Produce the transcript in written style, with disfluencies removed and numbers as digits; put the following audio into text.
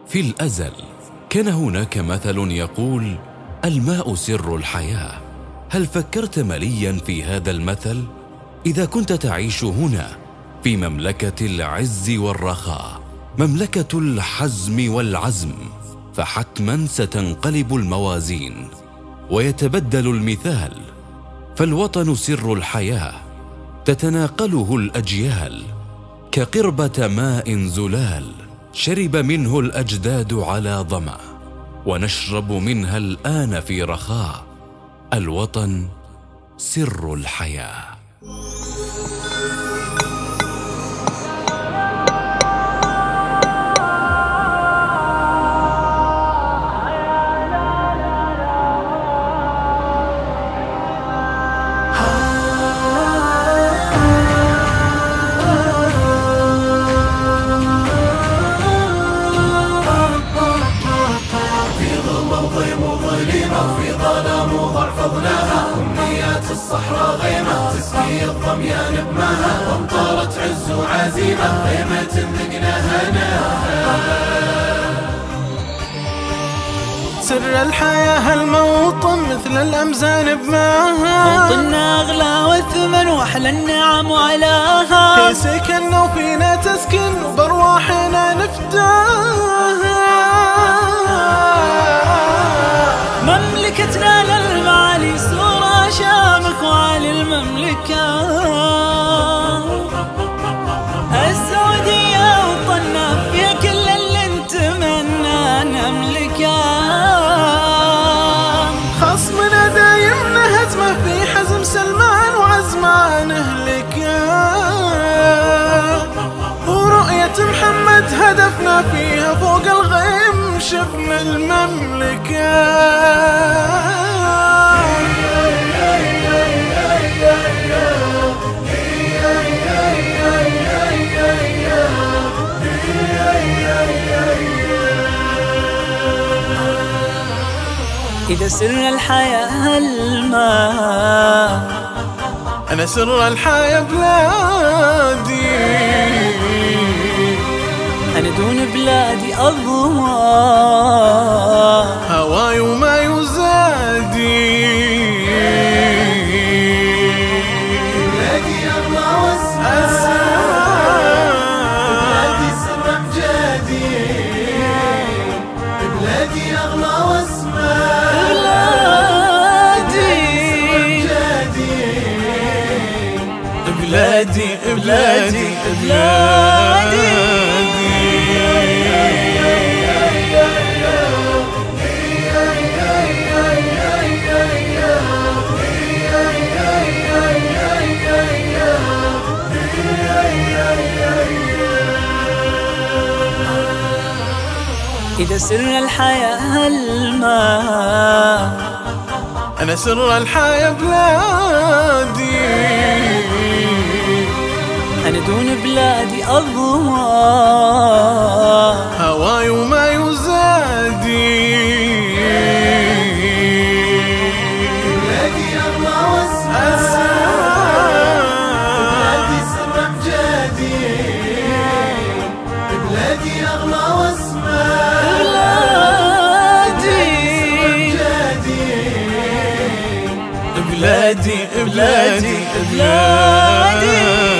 في الأزل كان هناك مثل يقول: الماء سر الحياة. هل فكرت مليا في هذا المثل؟ إذا كنت تعيش هنا في مملكة العز والرخاء، مملكة الحزم والعزم، فحتما ستنقلب الموازين ويتبدل المثال. فالوطن سر الحياة تتناقله الأجيال، كقربة ماء زلال شرب منه الأجداد على ظمأ، ونشرب منها الآن في رخاء. الوطن سر الحياة. في ظلام ضعفضناها، أمنيات الصحراء غيمة تسقي الظميان بماها، وامطارت عز وعزيمة غيمة ذقناها ناها. سر الحياة الموطن مثل الأمزان بماها، موطننا أغلى والثمن وأحلى النعم وعلاها، في سكن وفينا تسكن وبرواحنا نفتاها. مملكتنا للمعالي صورة شامخ وعلي المملكة، السعودية وطننا فيها كل اللي نتمنى نملكه. خصمنا دايم نهزمه في حزم سلمان وعزمه نهلكه، ورؤية محمد هدفنا فيها فوق الغيم شفنا المملكة. إذا سر الحياة الماء، أنا سر الحياة بلادي، أنا دون بلادي أضوى، هواي وما يزادي. بلادي أغلى واسمى، بلادي سر أمجادي، بلادي أغلى واسمى، بلادي بلادي بلادي. إذا سر الحياة الماء، أنا سر الحياة بلادي، أنا دون بلادي أضوى، هواي وما يزادي. بلادي أغلى واسمى، بلادي سر أمجادي، بلادي أغلى واسمى، بلادي بلادي بلادي.